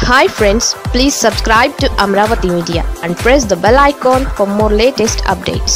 Hi friends, please subscribe to Amaravathi Media and press the bell icon for more latest updates.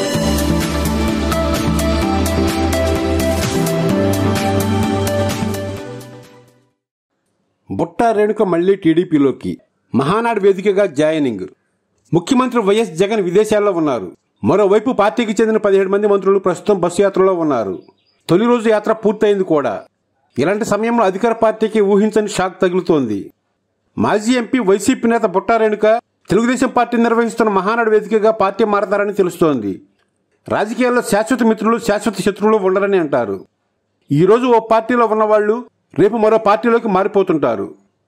Butta Renuka మళ్లీ టీడీపీలోకి మహానాడు వేదికగా joining. ముఖ్యమంత్రి YS Jagan విదేశాల్లో ఉన్నారు. మరోవైపు పార్టీకి చెందిన 17 మంది మంత్రులు ప్రస్తుతం బస్సు యాత్రలో ఉన్నారు. తొలి రోజు యాత్ర పూర్తయింది కూడా. ఇలాంటి సమయంలో అధికార పార్టీకి ఊహించని షాక్ తగులుతోంది. మాజీ ఎంపీ వైసీపీ నేత బుట్టా రేణుక తెలుగుదేశం పార్టీ నిర్వహిస్తున్న మహానాడు వేదికగా పార్టీ మారతారని తెలుస్తోంది. రాజకీయాల్లో శాశ్వత మిత్రులు శాశ్వత శత్రువులు ఉండరని అంటారు. ఈ రోజు ఓ పార్టీలో ఉన్నవాళ్లు రేపు మరో పార్టీలోకి మారిపోతుంటారు.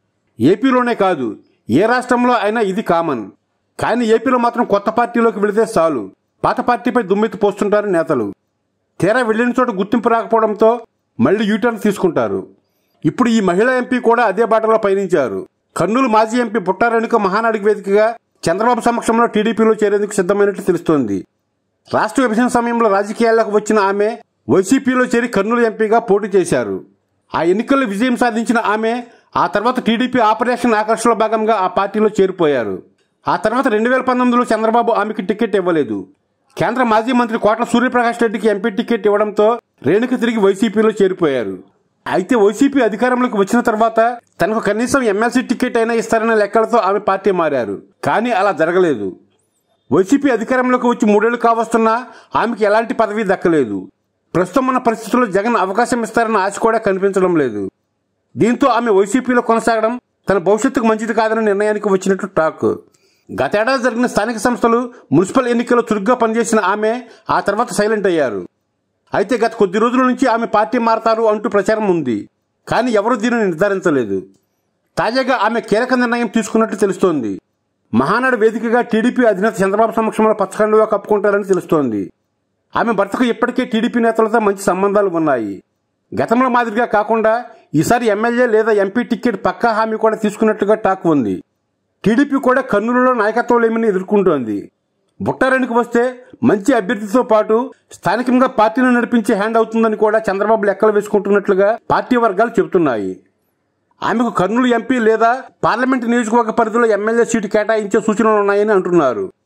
ఏపీలోనే కాదు, ఏ రాష్ట్రంలో అయినా ఇది కామన్. కానీ ఏపీలో మాత్రం కొత్త పార్టీలోకి వెళితే చాలు పాత పార్టీపై దుమ్మెత్తి పోస్తుంటారు నేతలు. తీరా వెళ్లిన చోట గుర్తింపు రాకపోవడంతో మళ్లీ యూటర్న్ తీసుకుంటారు. ఇప్పుడు ఈ మహిళా ఎంపీ కూడా అదే బాటలో పయనించారు. కర్నూలు మాజీ ఎంపీ బుట్టా రేణుక మహానాడు వేదికగా చంద్రబాబు సమక్షంలో టీడీపీలో చేరేందుకు సిద్ధమైనట్లు తెలుస్తోంది. రాష్ట్ర విభజన సమయంలో రాజకీయాల్లోకి వచ్చిన ఆమె వైసీపీలో చేరి కర్నూలు ఎంపీగా పోటీ చేశారు. ఆ ఎన్నికల్లో విజయం సాధించిన ఆమె ఆ తర్వాత టీడీపీ ఆపరేషన్ ఆకర్షణలో భాగంగా ఆ పార్టీలో చేరిపోయారు. ఆ తర్వాత 2019లో చంద్రబాబు ఆమెకు టికెట్ ఇవ్వలేదు. కేంద్ర మాజీ మంత్రి కోట్ల సూర్యప్రకాష్ రెడ్డికి ఎంపీ టికెట్ ఇవ్వడంతో రేణుక తిరిగి వైసీపీలో చేరిపోయారు. అయితే వైసీపీ అధికారంలోకి వచ్చిన తర్వాత తనకు కనీసం ఎమ్మెల్సీ టికెట్ అయినా ఇస్తారనే లెక్కలతో ఆమె పార్టీ మారారు. కానీ అలా జరగలేదు. వైసీపీ అధికారంలోకి వచ్చి 3 ఏళ్లు కావస్తున్నా ఆమెకి ఎలాంటి పదవి దక్కలేదు. ప్రస్తుతం ఉన్న పరిస్థితుల్లో జగన్ అవకాశం ఇస్తారన్న ఆశ కూడా కనిపించడం లేదు. దీంతో ఆమె వైసీపీలో కొనసాగడం తన భవిష్యత్తుకు మంచిది కాదన్న నిర్ణయానికి వచ్చినట్లు టాక్. గతేడాది జరిగిన స్థానిక సంస్థలు మున్సిపల్ ఎన్నికల్లో చురుగ్గా పనిచేసిన ఆమె ఆ తర్వాత సైలెంట్ అయ్యారు. అయితే గత కొద్ది రోజుల నుంచి ఆమె పార్టీ మారతారు అంటూ ప్రచారం ఉంది. కానీ ఎవరూ దీనిని నిర్ధారించలేదు. తాజాగా ఆమె కీలక నిర్ణయం తీసుకున్నట్లు తెలుస్తోంది. మహానాడు వేదికగా టీడీపీ అధినేత చంద్రబాబు సమక్షంలో పచ్చకండుగా కప్పుకుంటారని తెలుస్తోంది. ఆమె భర్తకు ఇప్పటికే టీడీపీ నేతలతో మంచి సంబంధాలు ఉన్నాయి. గతంలో మాదిరిగా కాకుండా ఈసారి ఎమ్మెల్యే లేదా ఎంపీ టికెట్ పక్కా హామీ కూడా తీసుకున్నట్లుగా టాక్ ఉంది. టీడీపీ కూడా కర్నూలులో నాయకత్వం లేమని ఎదుర్కొంటోంది. బుట్టా రేణుక వస్తే మంచి అభ్యర్థితో పాటు స్థానికంగా పార్టీని నడిపించే హ్యాండ్ అవుతుందని కూడా చంద్రబాబు లెక్కలు వేసుకుంటున్నట్లుగా పార్టీ వర్గాలు చెబుతున్నాయి. ఆమెకు కర్నూలు ఎంపీ లేదా పార్లమెంటు నియోజకవర్గ పరిధిలో ఎమ్మెల్యే సీటు కేటాయించే సూచనలు ఉన్నాయని అంటున్నారు.